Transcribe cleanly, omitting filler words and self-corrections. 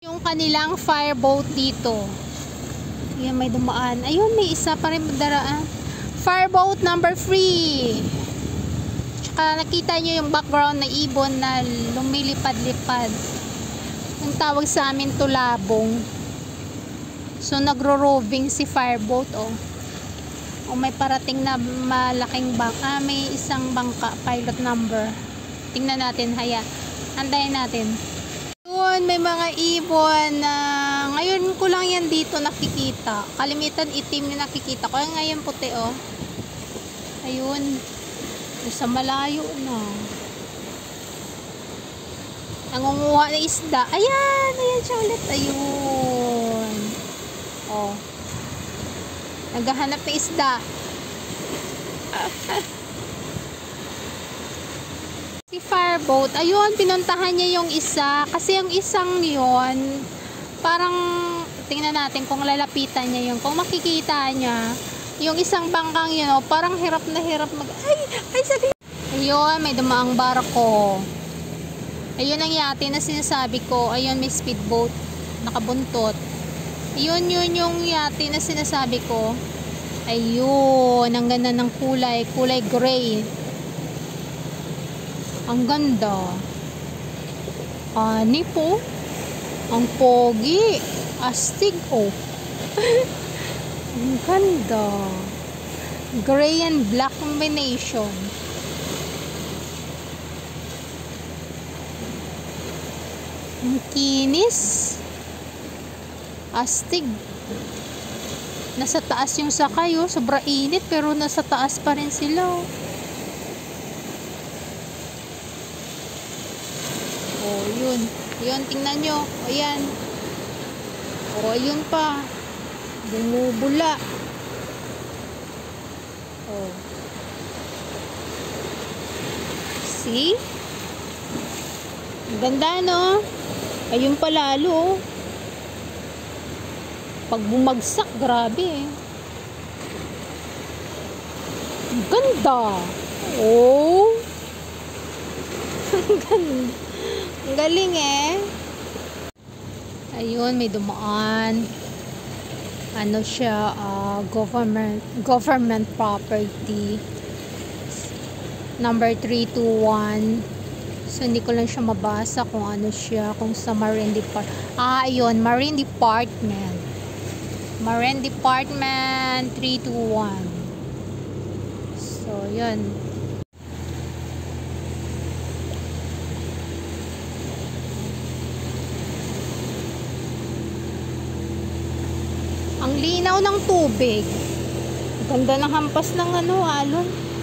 Yung kanilang fireboat dito. Ayan, may dumaan. Ayun, may isa pa rin daraan. Fireboat number 3. Tsaka nakita nyo yung background na ibon na lumilipad-lipad. Ang tawag sa amin tulabong. So nagro-roving si fireboat, oh. O may parating na malaking bangka. May isang bangka, pilot number. Tingnan natin, haya. Antayin natin. Yun, may mga ibon na ngayon ko lang yan dito nakikita. Kalimitan itim na nakikita ko. Ngayon puti, oh. Ayun. Sa malayo na. Nangunguha na isda. Ayan, ayan siya ulit. Ayun. Oh. Naghahanap ng isda. Si fireboat, ayun, pinuntahan niya yung isa. Kasi yung isang yun, parang, tingnan natin kung lalapitan niya yun. Kung makikita niya, yung isang bangkang yun, oh, parang hirap na hirap ay, sabi. Ayun, may dumaang barko. Ayun ang yate na sinasabi ko. Ayun, may speedboat. Nakabuntot. Ayun, yun yung yate na sinasabi ko. Ayun, ang ganda ng kulay. Kulay gray. Ang ganda. Ani po. Ang pogi. Astig, oh. Ang ganda. Gray and black combination. Ang kinis. Astig. Nasa taas yung sakay, oh. Sobra init pero nasa taas pa rin sila, oh. Oh, yun. Yun, tingnan nyo. O, yan. O, yun pa. Bumubula. Oh. See? Ang ganda, no? Ayun pa lalo, oh. Pag bumagsak, grabe, eh. Ang ganda. Oh. Ang ganda. Ang galing, eh. Ayun, may dumaan. Ano siya, government property. Number 321. So, hindi ko lang siya mabasa kung ano siya, kung sa Marine Department. Ayun, Marine Department. Marine Department 321. So, yun. Ang linaw ng tubig. Ganda ng hampas ng alon.